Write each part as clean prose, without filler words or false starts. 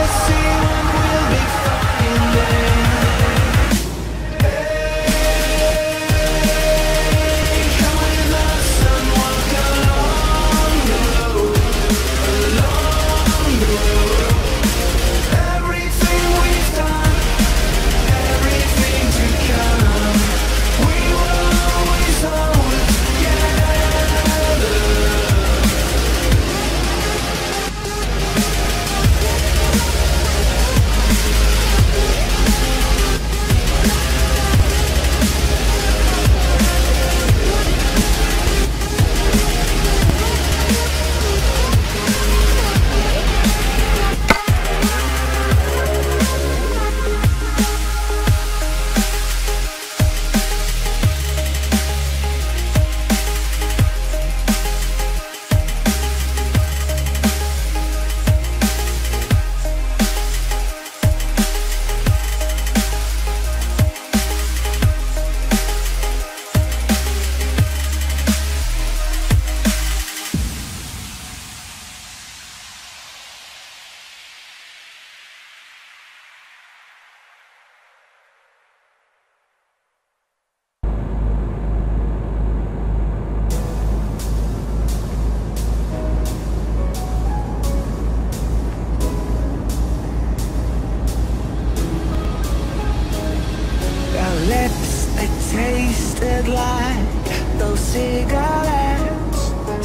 cigarettes,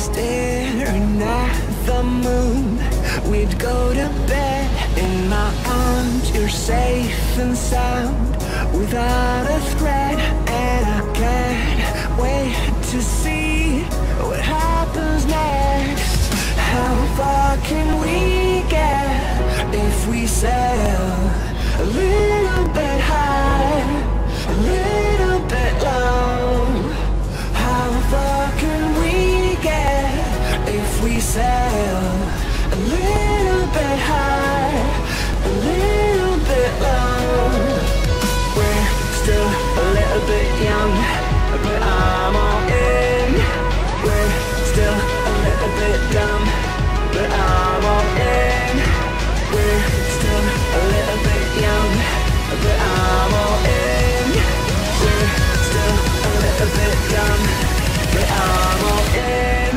staring at the moon. We'd go to bed in my arms, you're safe and sound, without a threat. And I can't wait to see what happens next. How far can we get if we sail a little bit high, a little bit low? How far can we get if we sail a little bit high, a little bit low? We're still a little bit young, but I'm all in. We're still a little bit dumb, but I'm all in. We're still a little bit young, but I'm all in. We're still a little bit dumb, but I'm all in.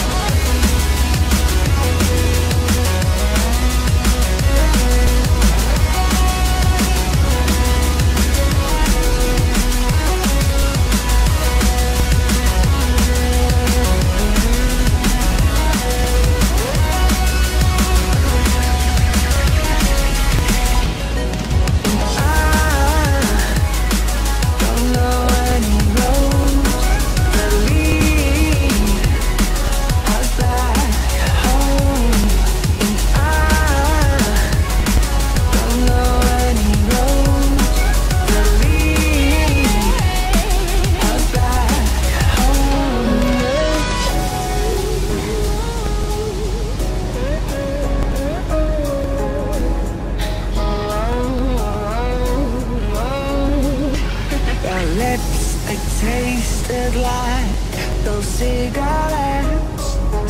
Tasted like those cigarettes,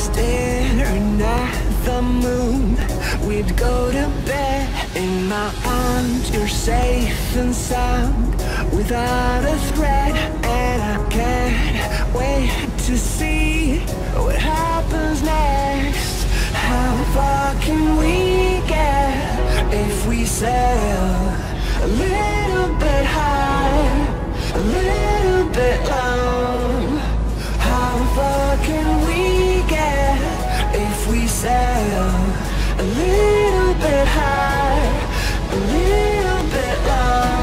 staring at the moon. We'd go to bed in my arms, you're safe and sound, without a threat. And I can't wait to see what happens next. How far can we get if we sail a little bit high, a little bit low? How far can we get if we sail a little bit high, a little bit low?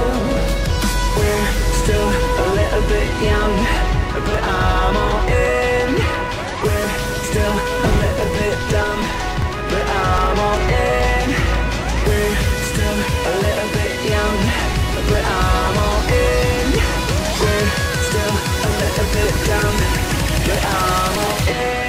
We're still a little bit young, but I'm all in. We're still a little bit dumb, but I'm all in. We're still a little bit young, but I'm all in. We're still a little bit dumb, but I'm all in.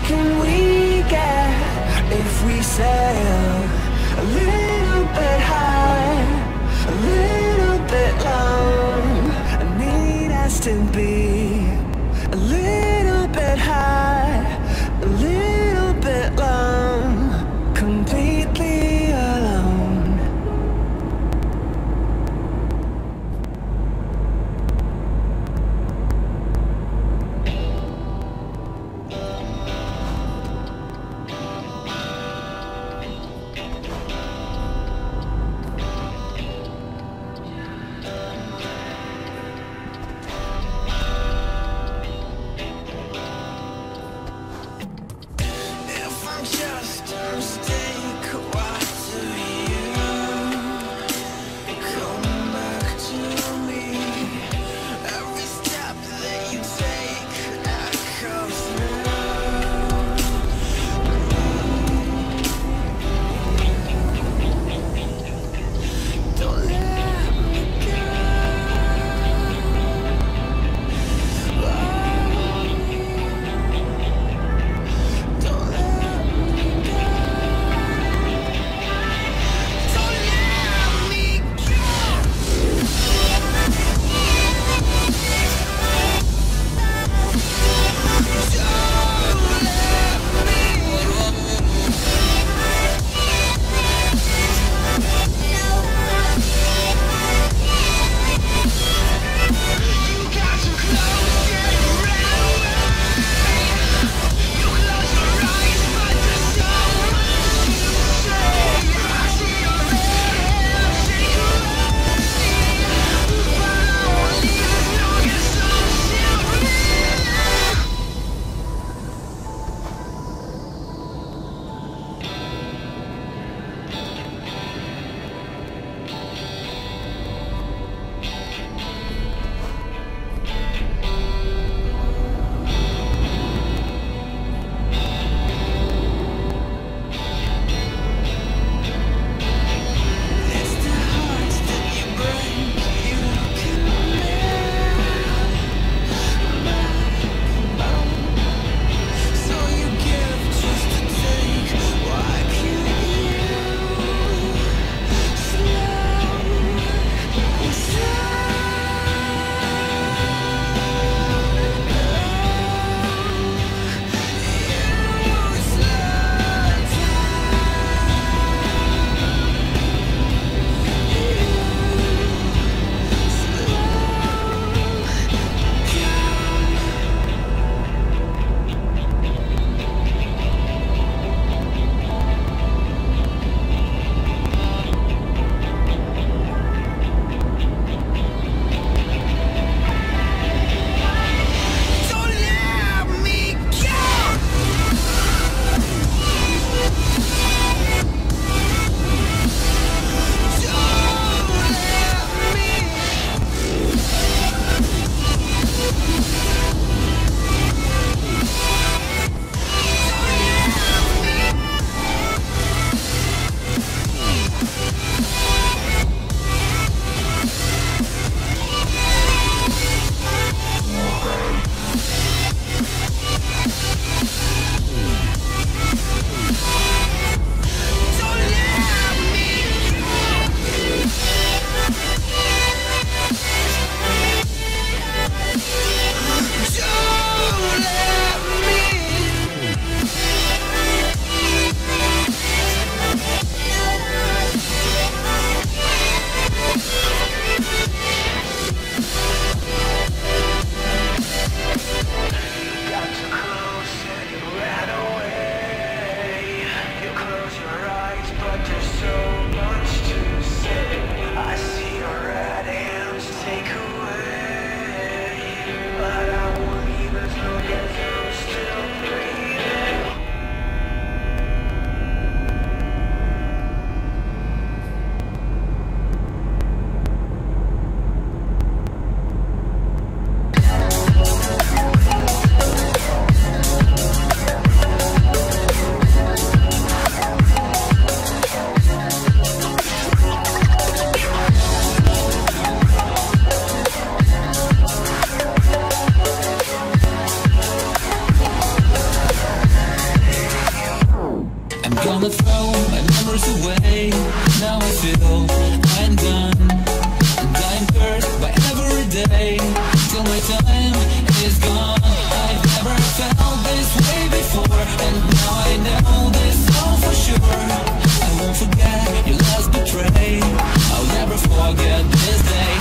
can we get if we sail a little bit high, a little bit long? I need us to be a little bit high, a little bit long, completely alone. Gonna throw my memories away. Now I feel I'm done, and I'm cursed by every day till my time is gone. I've never felt this way before, and now I know this all for sure. I won't forget your last betray. I'll never forget this day.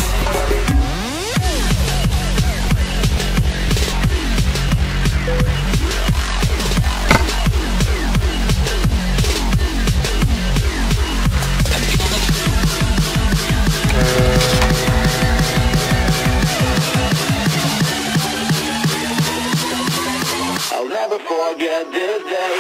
I'll never forget this day.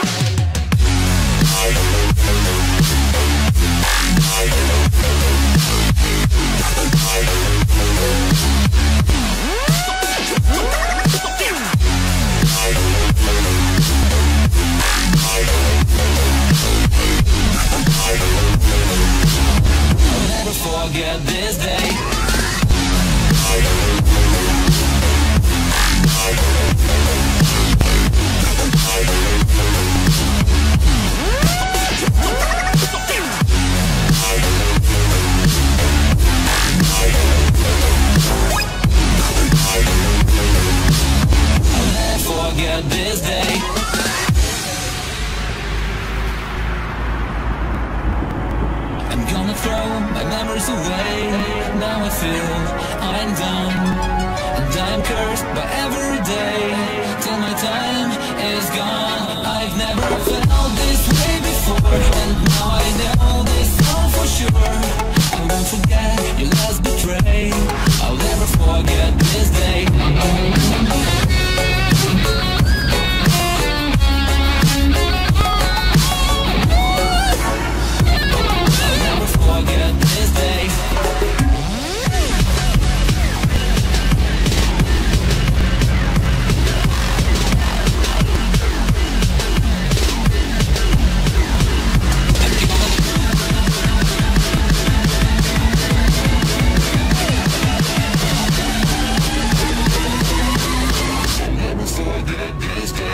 I'll never forget this day. I'll never forget this day. I'm gonna throw my memories away. Now I feel I'm done, and I'm cursed by every day till my time is gone. I've never felt this way before, and now I know this all for sure. I won't forget your last betray. I'll never forget this day. Forget this day. Never forget this day.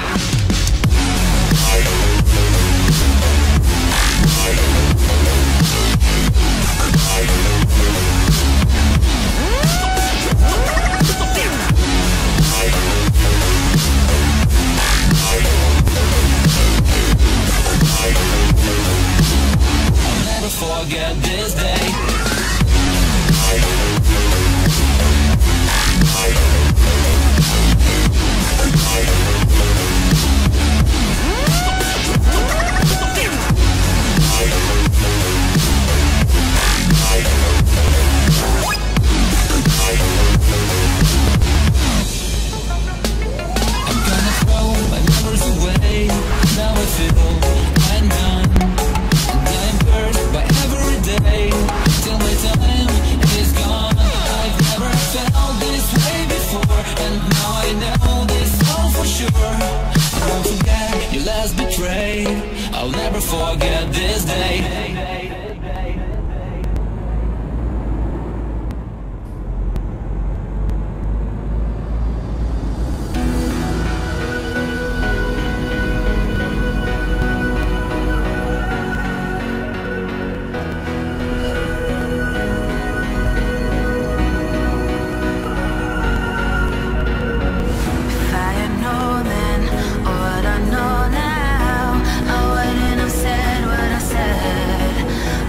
I'll never forget this day. I'm gonna throw my memories away. Now I feel I'm done, and I'm cursed by every day till my time is gone. I've never felt this way before, and now I know this all for sure. I won't forget your last betray. I'll never forget this day. If I had known then what I know now, I wouldn't have said what I said.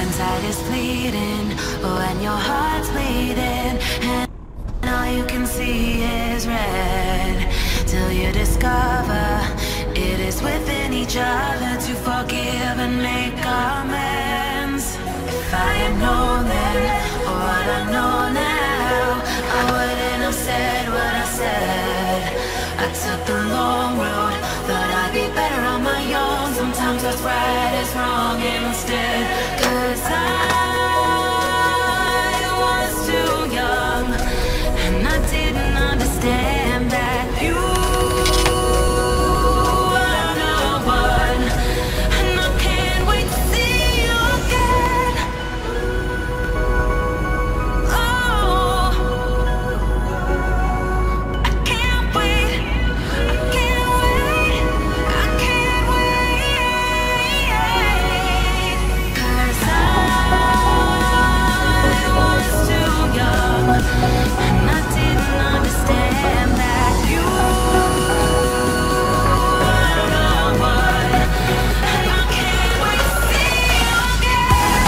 inside is bleeding, when your heart's bleeding, and all you can see is red, till you discover it is within each other to forgive and make amends. If I had known then what I know now, I wouldn't have said what I said. I took the long road, thought I'd be better on my own. Sometimes what's right is wrong instead, 'cause I was too young, and I didn't understand that you were the one. And I can't wait to see you again. Oh, I can't wait, I can't wait, I can't wait, 'cause I was too young, and I didn't understand that you were the one. And I can't wait to see you again.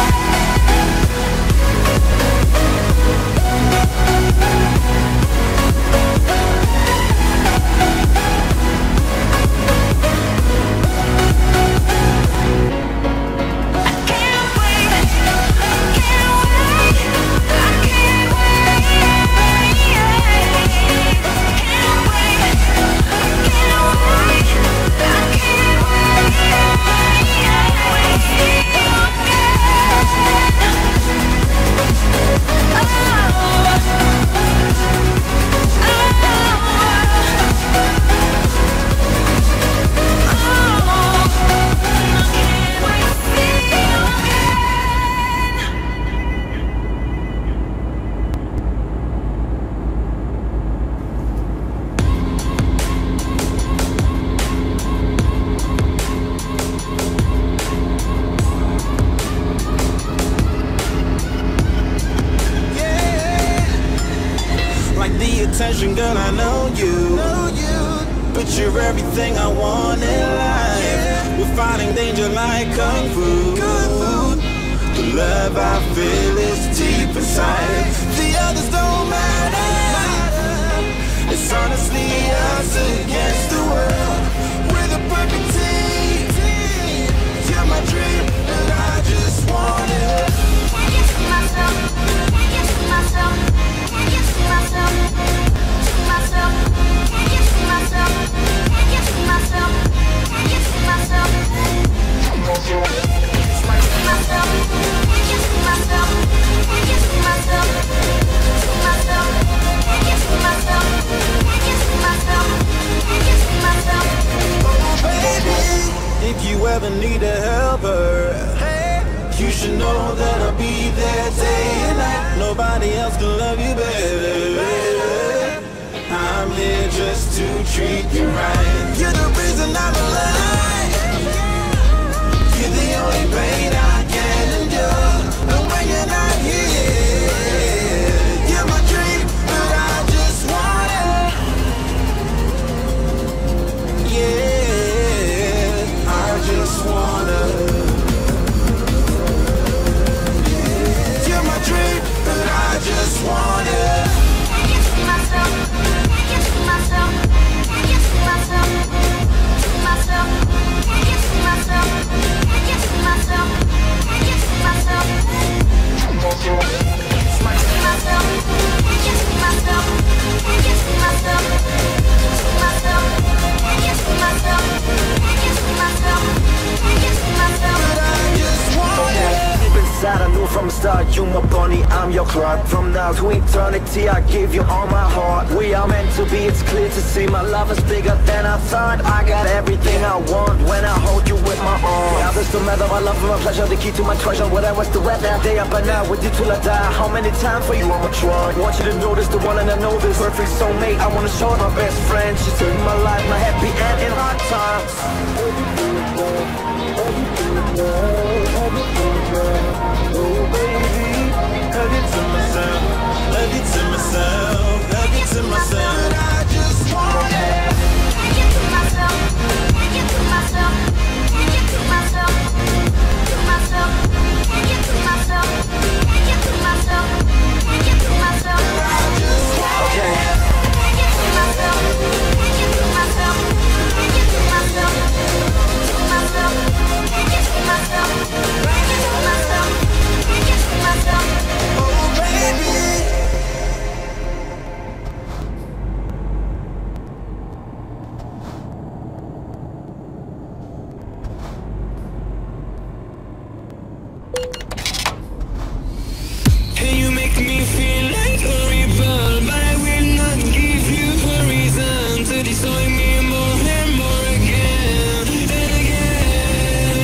I can't wait, I can't wait, I can't wait, can't wait, I can't wait to see you Like the attention, girl, I know you. But you're everything I want in life. We're fighting danger like kung fu. The love I feel is deep inside. The others don't matter. It's honestly us against the world. We're the perfect team. You're my dream, and I just want it. Can't get to myself, can't get to myself, can't get to myself, to myself, can't get to myself, can't get to myself, can't get to myself, to myself, can't get to myself, can't get to myself, to myself, can't get to myself, can't get to myself, can't get to myself. Baby, if you ever need a helper, you should know that I'll be there day and night. Nobody else can love you better. I'm here just to treat you right. You're the reason I'm alive. You're the only pain I can endure. And when you're not here, you're my dream, but I just want it. Yeah, I just wanna. You're my dream, but I just want it. Can't get to myself, can't get to myself, can't get to myself, to myself, can't get to myself, can't get to myself, can't get to myself, to myself, can't get to myself, can't get to myself, to myself, can't get to myself, can't get to myself, can't get to myself. But I just want it. Deep inside I knew from the start, you my bunny, I'm your Clark. From now to eternity I give you all my heart. We are meant to be, it's clear to see. My love is bigger than I thought. I got everything I want when I hold you with my arms. The others don't matter, my love and my pleasure, the key to my treasure. Whatever's the weather, day up and out with you till I die. How many times for you I'ma try? Want you to notice the one and I know this perfect soulmate. I wanna show her my best friend. She's in my life, my happy and in hard times. Oh baby, hug it to myself, hug it to myself, hug it to myself. But I just want it. Can't get to myself, can't get to myself, can't get to myself, to myself, can't get to myself. telling me more and more again and again.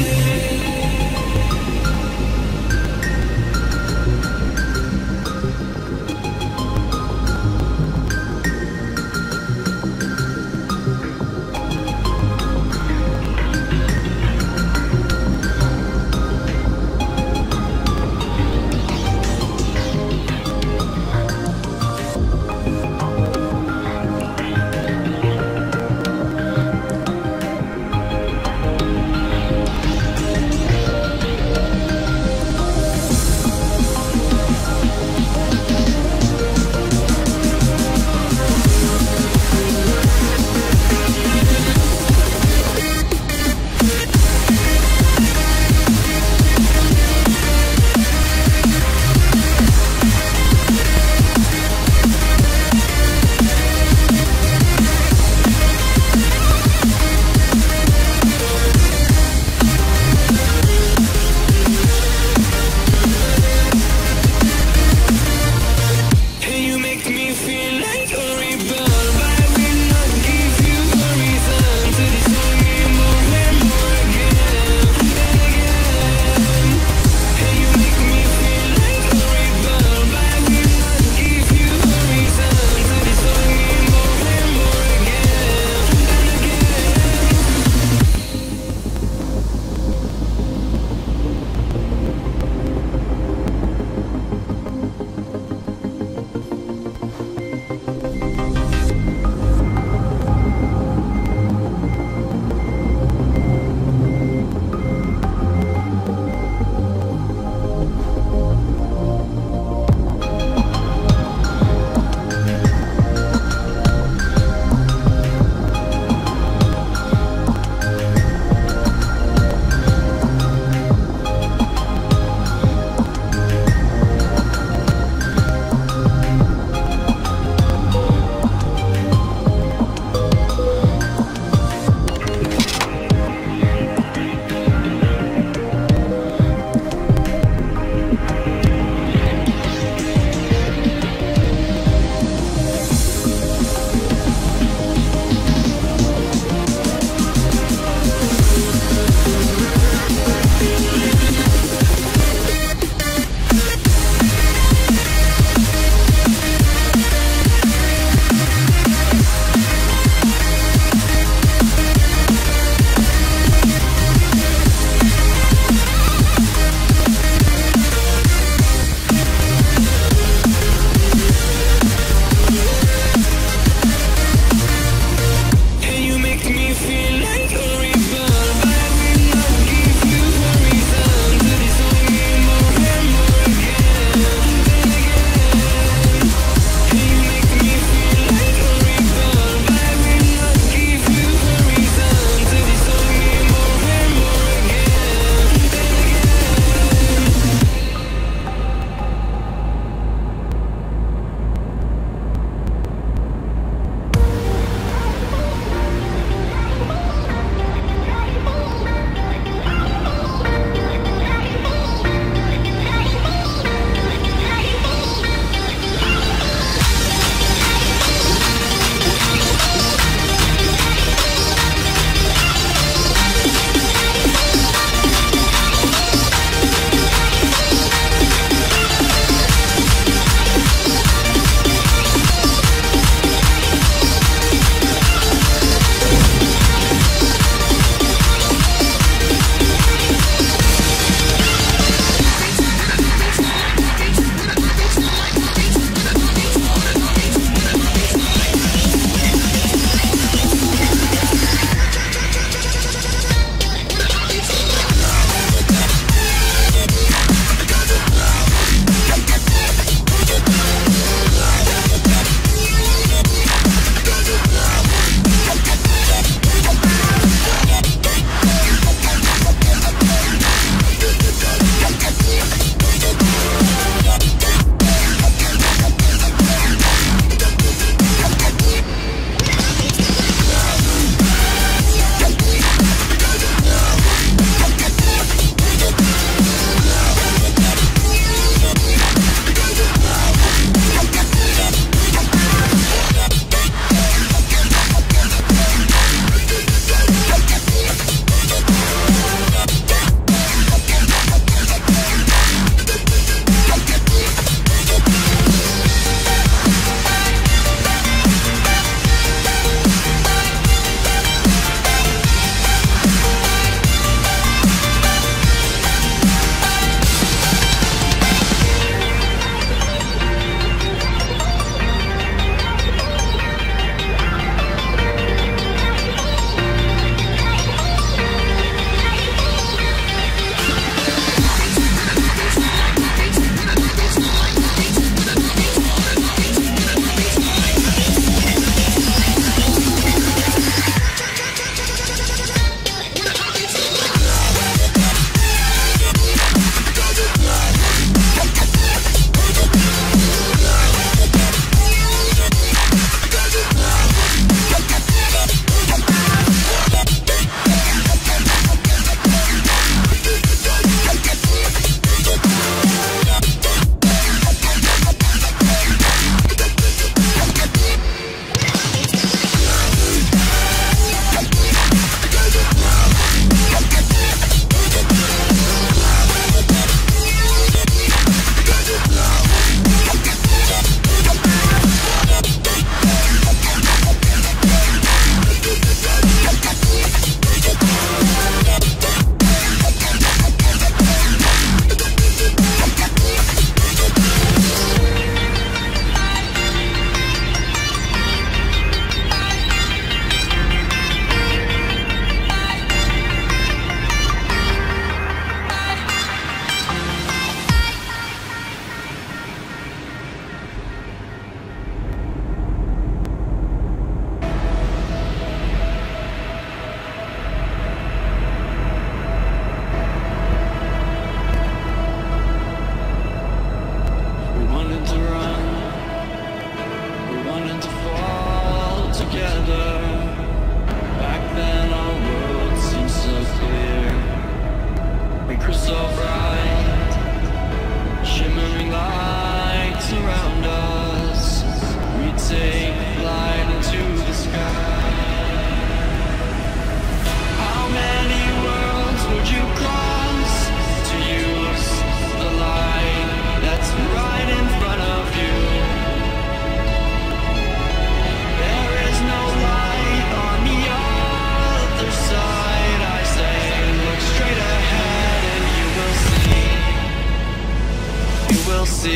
will see.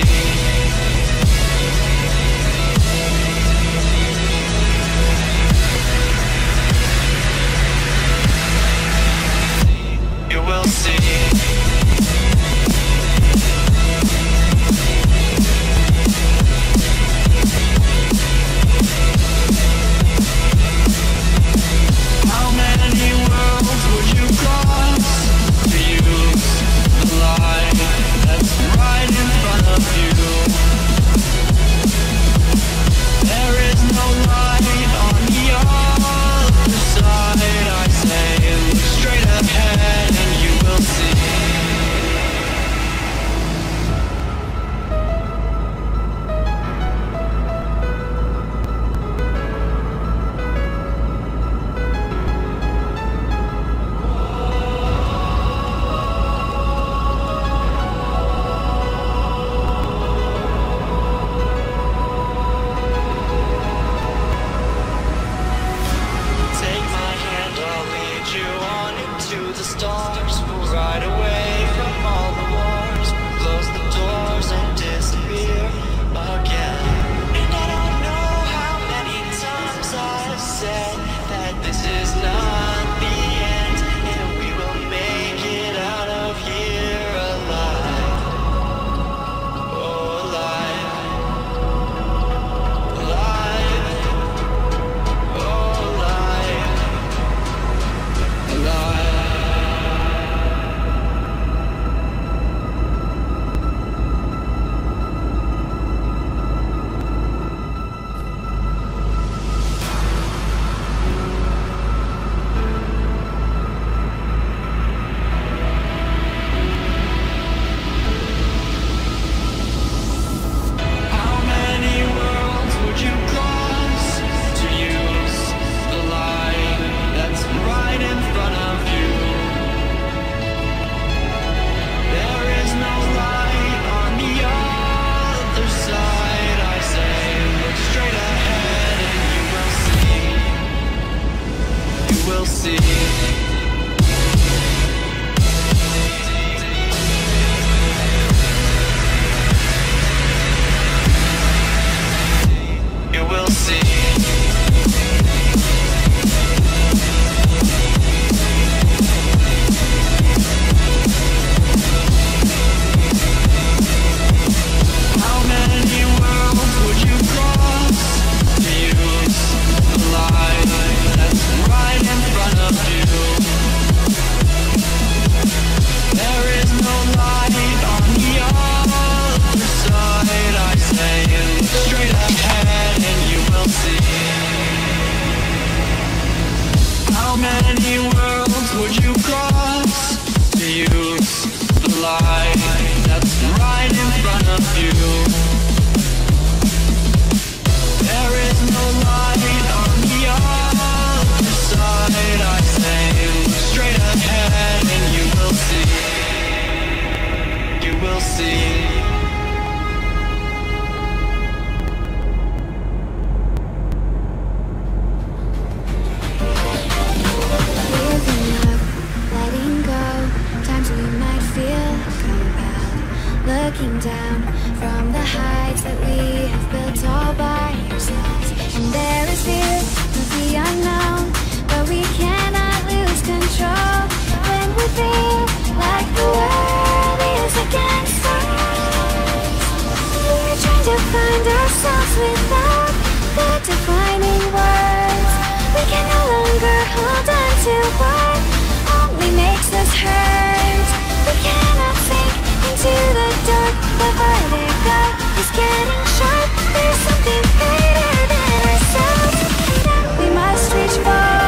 You will see. How many worlds would you cross to use the light that's right in front of you? There is no light on the other side. I say, look straight ahead and you will see. Looking down from the heights that we have built all by ourselves. And there is fear of the unknown, but we cannot lose control when we feel like the world is against us. We're trying to find ourselves without the defining words. We can no longer hold on to what only makes us hurt. We cannot sink into the dark. The vertigo is getting sharp. There's something greater than ourselves that we must reach for.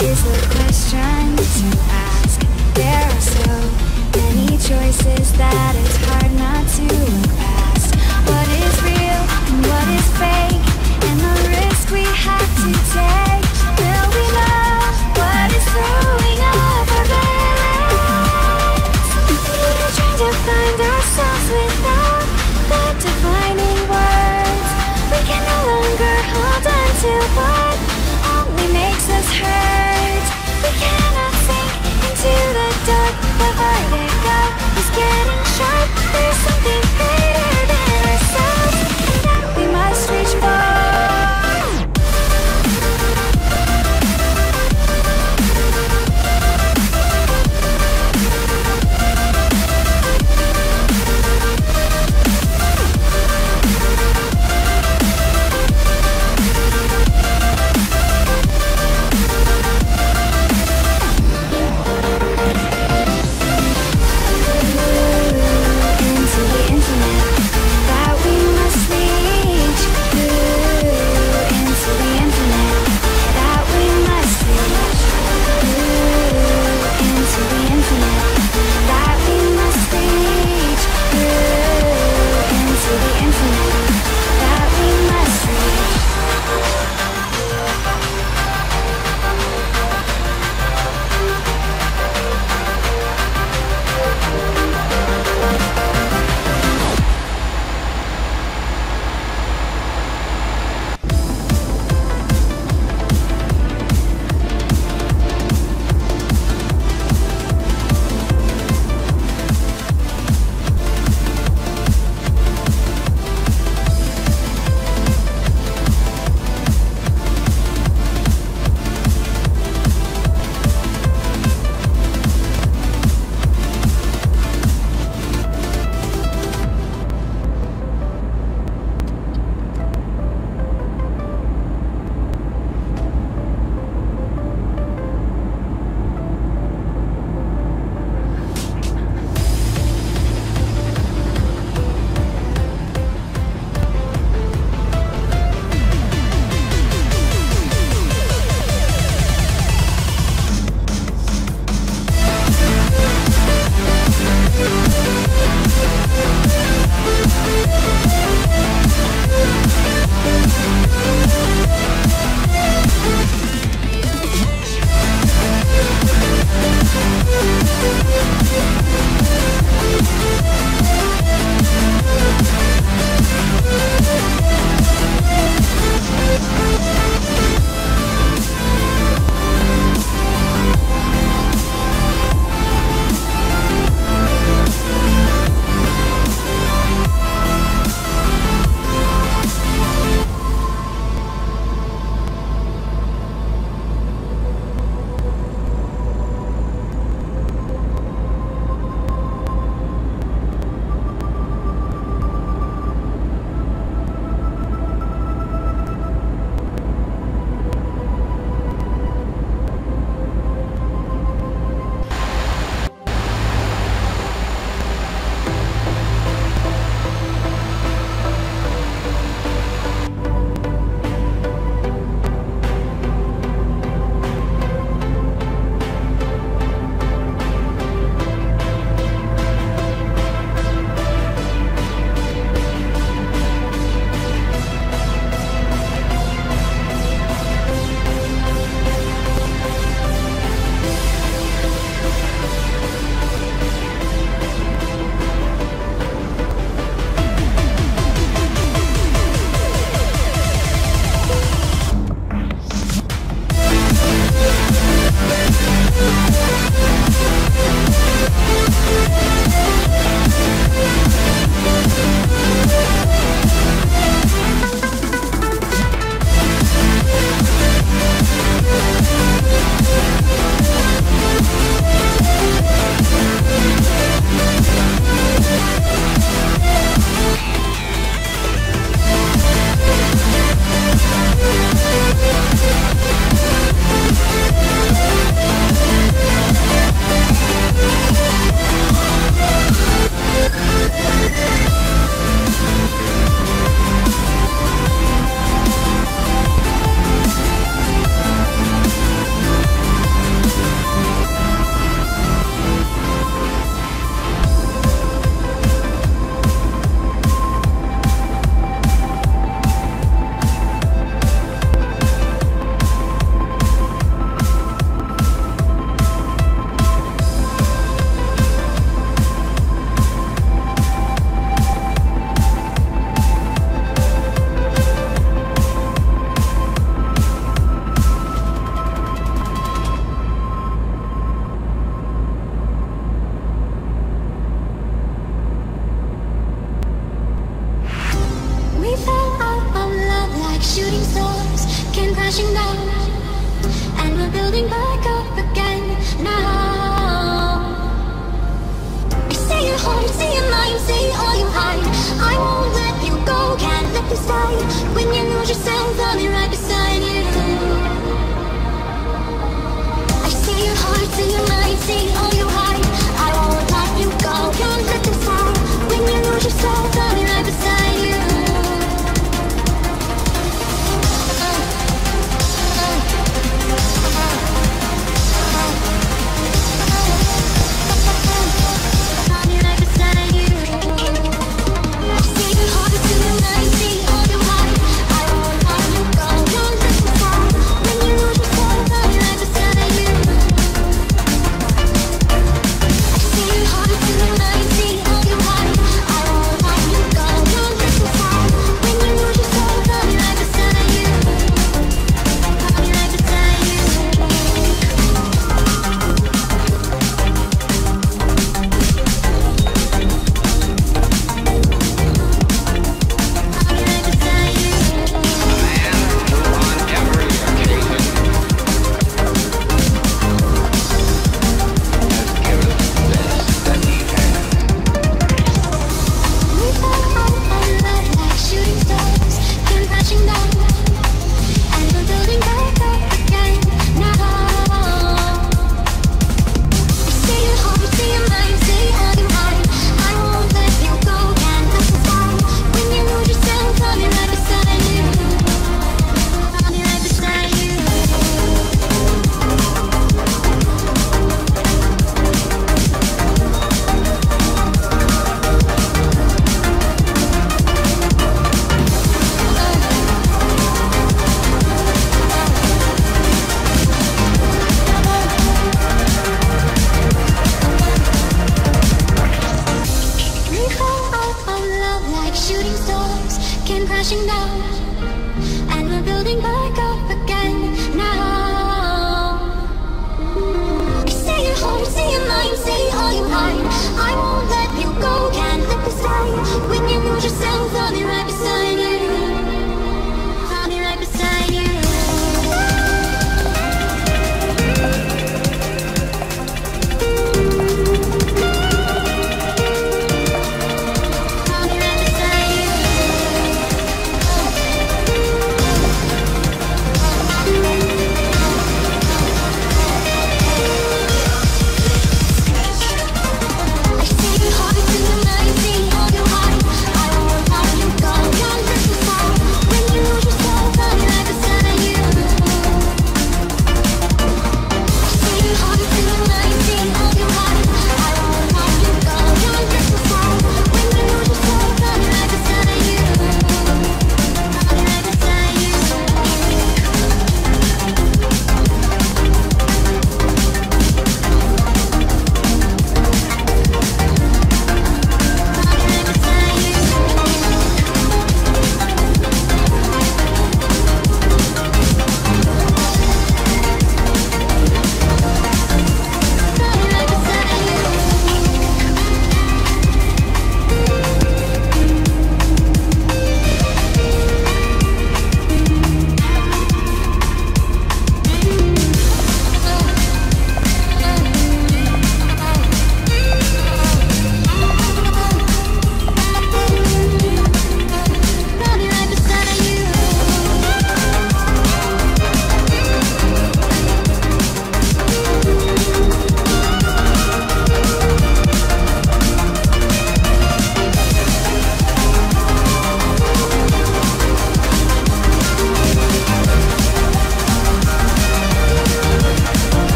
is the question to ask. There are so many choices that it's hard not to look past. What is real and what is fake, and the risk we have to take. Will we know what is throwing off our balance? We're trying to find ourselves without the defining words. We can no longer hold on to what only makes us hurt. We cannot sink into the dark. The vertigo is getting sharp. There's something greater than ourselves. crashing down, and we're building back up again now. Say your heart, say your mind, say all you hide. I won't let you go, can't let you stay. When you lose yourself, I'll be right beside you. I say your heart, say your mind, say all you hide. I won't let you go, can't let you stay. When you lose yourself, I'll be right beside you. Crashing down, and we're building back up again now. Say your heart, say your mind, say all you hide. I won't let you go, can't let you stay. When you lose yourself, I'll be right